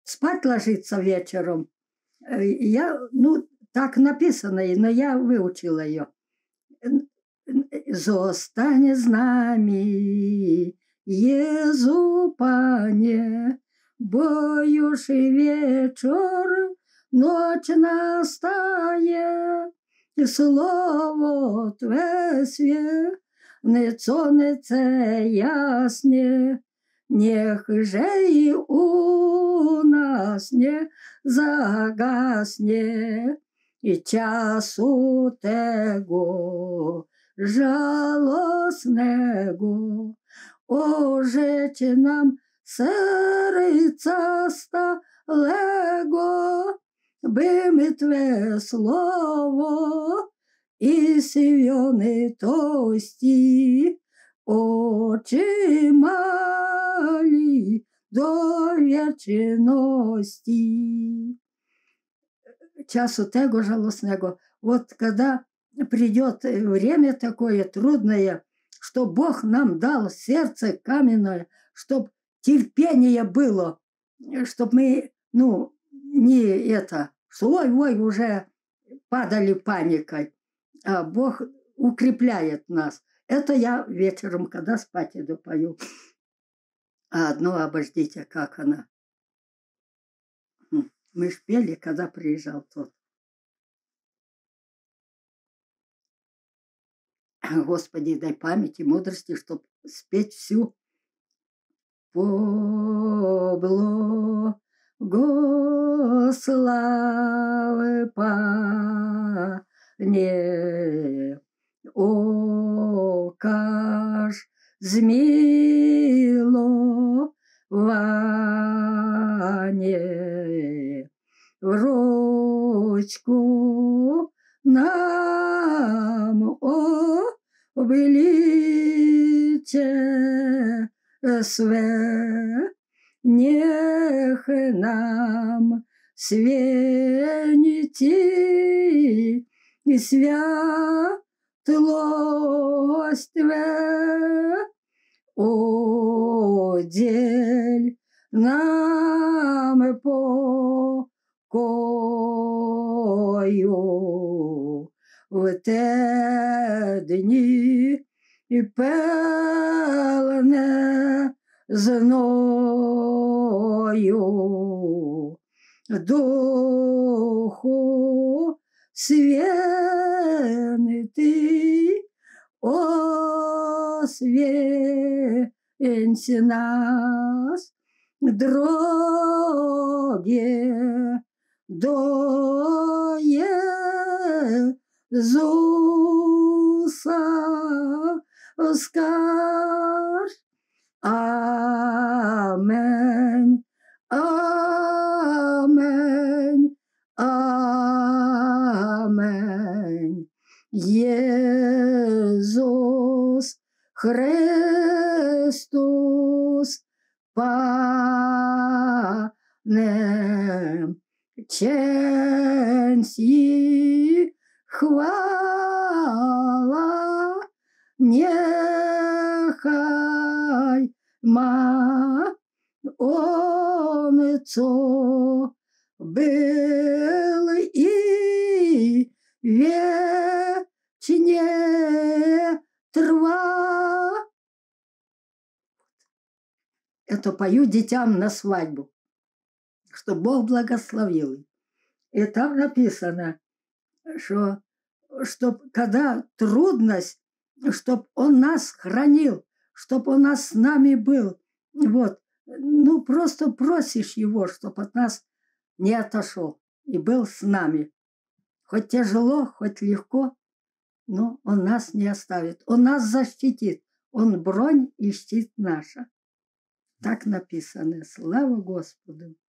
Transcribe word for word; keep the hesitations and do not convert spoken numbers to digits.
спать ложиться вечером, я, ну, так написано, но я выучила ее. Zostanie z nami, Jezu Panie, bo już i wieczór, noc nastaje. Слово Тве святце ясне, нех же и у нас не загасне, и часу tego жалосnego, ожечь нам серця сталего, би ми Тве слово і сивьони тості, очі малі до вечности. Часу tego жалостного. Вот когда придет время такое трудное, что Бог нам дал сердце каменное, чтобы терпение было, чтобы мы, ну, не это, что ой-ой, уже падали паникой, а Бог укрепляет нас. Это я вечером, когда спать иду, пою. А одно обождите, как она. Мы ж пели, когда приезжал тот. Господи, дай памяти, мудрости, чтоб спеть всю. Поблагослови, Пане, окаж змилование, в ручку нам обличие све, нех нам свети и святлость Тве, одель нам покою в те дни и пелне зною, Духу Святый, освенься нас, дороге до Иисуса скажь. Аминь, аминь, аминь. Иисус Христос, Пане, честь и хвала, нехай ма онцо был и вечне трва. Это пою детям на свадьбу, что Бог благословил. И там написано, что, что когда трудность, чтобы Он нас хранил, чтобы Он нас с нами был. Вот. Ну, просто просишь Его, чтобы от нас не отошел и был с нами. Хоть тяжело, хоть легко, но Он нас не оставит. Он нас защитит. Он бронь и щит наша. Так написано. Слава Господу!